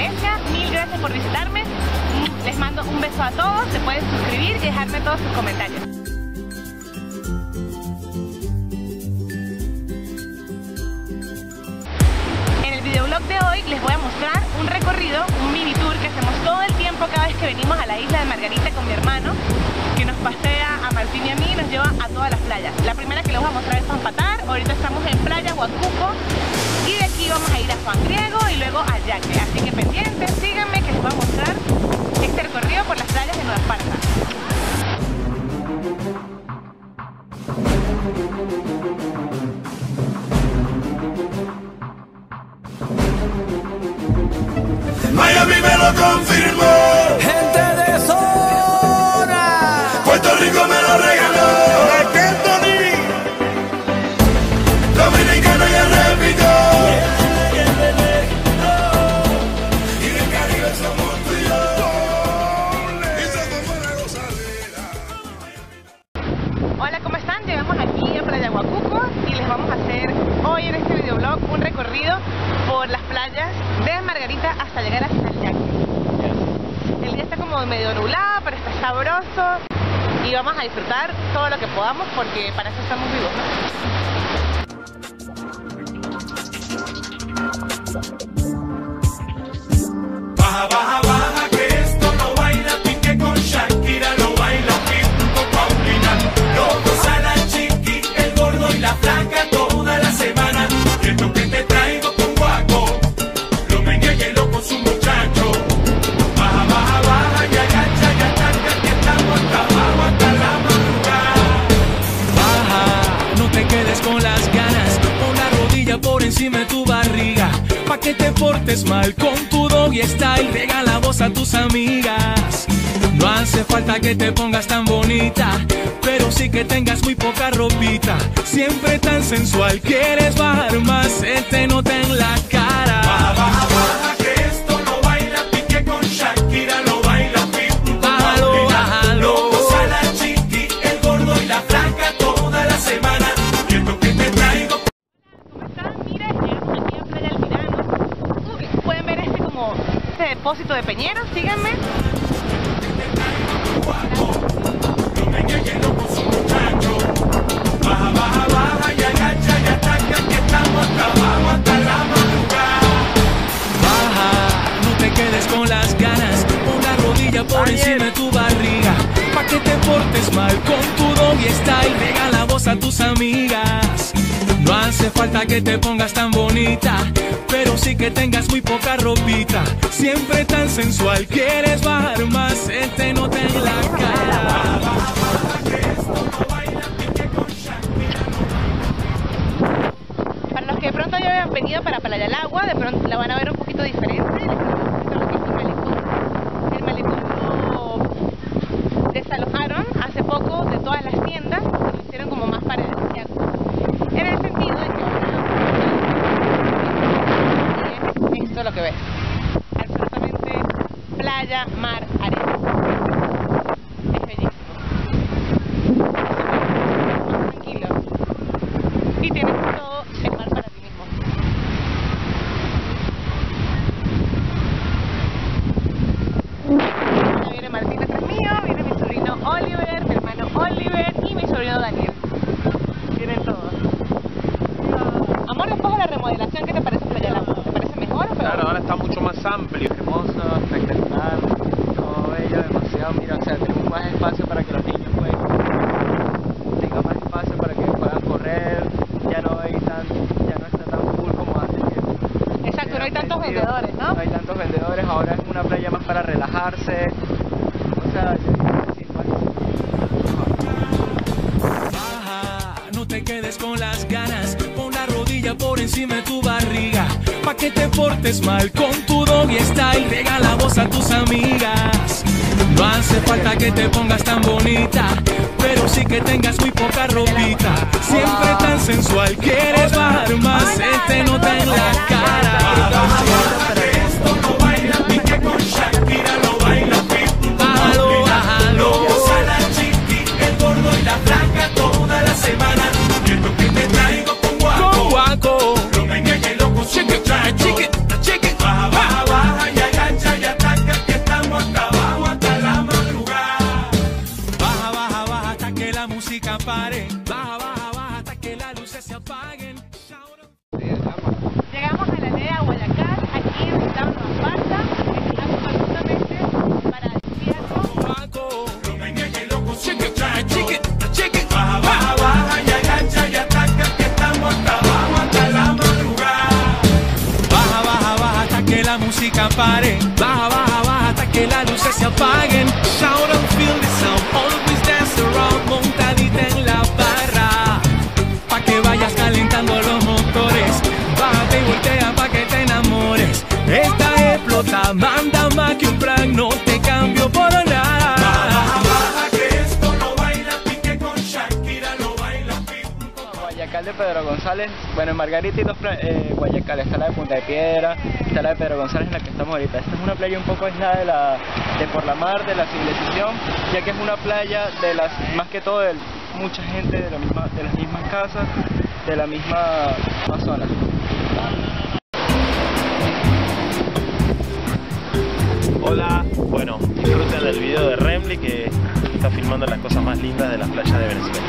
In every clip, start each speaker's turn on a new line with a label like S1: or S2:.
S1: Venecia. Mil gracias por visitarme. Les mando un beso a todos. Se pueden suscribir y dejarme todos sus comentarios. En el videoblog de hoy les voy a mostrar un recorrido, un mini tour que hacemos todo el tiempo cada vez que venimos a la isla de Margarita con mi hermano, que nos pasea a Martín y a mí y nos lleva a todas las playas. La primera que les voy a mostrar es Pampatar. Ahorita estamos en Playa Huacuco y de aquí vamos a ir a Juan Griego y luego a Yaque. Así que pendientes, síganme que les voy a mostrar este recorrido por las playas de Nueva Esparta.
S2: Miami me lo confirmó,
S3: gente de zona.
S2: Puerto Rico me lo regaló, Dominicano ya repitió, y del Caribe somos tú y yo, y somos buena gozadera.
S1: Hola, ¿cómo están? Llegamos aquí a Playa Huacuco y les vamos a hacer hoy en este videoblog un recorrido por las playas de Margarita hasta llegar hasta el Yaque. El día está como medio nublado, pero está sabroso y vamos a disfrutar todo lo que podamos porque para eso estamos vivos, ¿no?
S2: Baja, baja, baja, que esto no baila, pique con Shakira, lo baila junto con Paulina, lo goza la chiqui, el gordo y la flaca toda la semana, y esto que te traigo con guaco, lo meñe loco su muchacho, baja, baja, baja, y agacha, y ataca, que estamos hasta abajo, hasta la madrugada.
S3: Baja, no te quedes con las ganas, pon la rodilla por encima de tu barriga, pa' que te portes mal con tu doggy style, pega la voz a tus amigas. No hace falta que te pongas tan bonita, pero sí que tengas muy poca ropita, siempre tan sensual, quieres bajar más, se te nota en la cara.
S2: Baja, baja, baja, que esto no baila, pique con Shakira, lo baila junto con
S3: Bájalo,
S2: Paulina,
S3: bájalo.
S2: lo goza la chiqui, el gordo y la flaca toda la semana, y esto que te traigo.
S1: ¿Cómo están? Mira, llegamos aquí a Playa Almirano. Pueden ver como este depósito de peñeros, síganme.
S2: Lo meñe loco su muchacho, baja, baja, baja, y agacha, y ataca, que estamos hasta abajo, hasta la madrugada.
S3: Baja, no te quedes con las ganas, pon la rodilla por encima de tu barriga, pa' que te portes mal con tu doggy style, pega la voz a tus amigas. No hace falta que te pongas tan bonita, pero sí que tengas muy poca ropita, siempre tan sensual, quieres bajar más, se te nota en la cara.
S2: Baja, baja, baja, que esto no baila, pique con Shakira.
S1: Para los que de pronto ya habían venido para Playa del Agua, de pronto la van a ver un poquito diferente. Les cuento un poquito lo que es el malecón. El malecón lo desalojaron hace poco de todas las tiendas y lo hicieron como más paradisíaco. En el sentido de que y es esto lo que ves. Absolutamente playa, mar, arena. Es bellísimo. Más tranquilo. Y tienes todo el mar para ti mismo. Ya viene Martín detrás mío, viene mi sobrino Oliver, mi hermano Oliver y mi sobrino Daniel. Vienen todos. Amor, después de la remodelación, ¿qué te parece Playa del Agua? ¿Te parece mejor o peor?
S4: Claro, ahora está mucho más amplio.
S5: Hermoso, espectacular, todo bello, demasiado, mira, o sea, tenemos más espacio para que los niños jueguen, tengan más espacio para que puedan correr, ya no está tan full como hace tiempo.
S1: Exacto, no hay tantos vendedores, ¿no?
S5: No hay tantos vendedores, ahora es una playa más para relajarse, o sea, yo digo que sí, pues.
S3: Baja, no te quedes con las ganas, pon la rodilla por encima de tu barriga, pa' que te portes mal con tu doggy style, pega la voz a tus amigas. No hace falta que te pongas tan bonita, pero sí que tengas muy poca ropita, siempre tan sensual, quieres bajar más, se te nota en la cara.
S2: Baja, baja, baja, que esto no baila, pique con Shakira, lo baila junto con
S3: Bájalo,
S2: Paulina,
S3: bájalo.
S2: lo goza la chiqui, el gordo y la flaca toda la semana, y esto que te traigo con guaco,
S3: Con guaco.
S2: lo meñe loco su muchacho,
S3: Chique, chique.
S2: baja, baja, baja, y agacha.
S3: apaguen.
S1: Llegamos a la aldea Guayacán, aquí en el estado de Nueva Esparta, absolutamente paradisíaco.
S2: Baja, baja, baja y agacha y ataca que estamos hasta abajo hasta la madrugada.
S3: Baja, baja, baja hasta que la música pare. Baja, baja, baja hasta que las luces se apaguen. Shout and feel the sound, always dance around, montadita en la barra. Pa' que vayas calentando los motores. Bájate y voltea pa' que te enamores. Esta explota, manda más que un plan, no te cambio por nada.
S2: Baja, baja que esto lo baila Piqué con Shakira, lo baila Pitbull con...
S5: Guayacal de Pedro González, bueno, en Margarita y dos Guayacal, está la de Punta de Piedra, está la de Pedro González en la que estamos ahorita. Esta es una playa un poco aislada de por la mar, de la civilización, ya que es una playa de las, más que todo de mucha gente de las mismas casas, de la misma zona.
S6: Hola, bueno, disfruten del video de Remly que está filmando las cosas más lindas de las playas de Venezuela.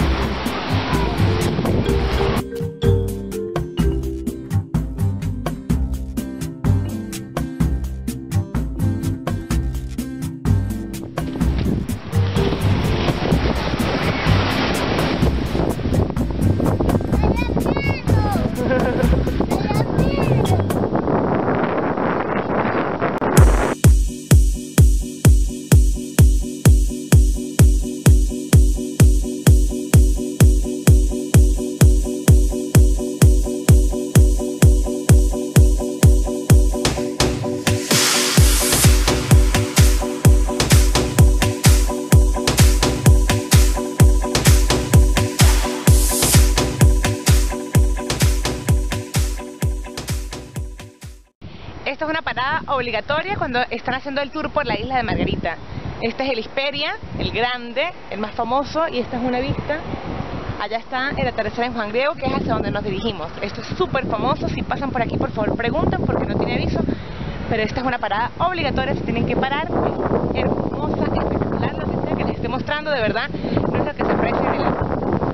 S1: Esta es una parada obligatoria cuando están haciendo el tour por la isla de Margarita. Este es el Hesperia, el grande, el más famoso, y esta es una vista. Allá está el atardecer en Juan Griego, que es hacia donde nos dirigimos. Esto es súper famoso, si pasan por aquí por favor pregunten porque no tiene aviso. Pero esta es una parada obligatoria, se tienen que parar. Es hermosa, espectacular, lo que sea que les esté mostrando, de verdad, no es lo que se aprecia en el agua.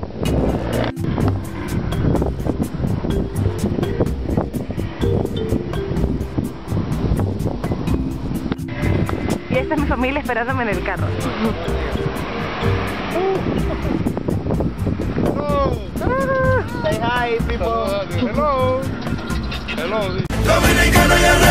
S1: Y esta es mi familia esperándome en el carro.
S5: Say hi, people.
S2: Dominicana y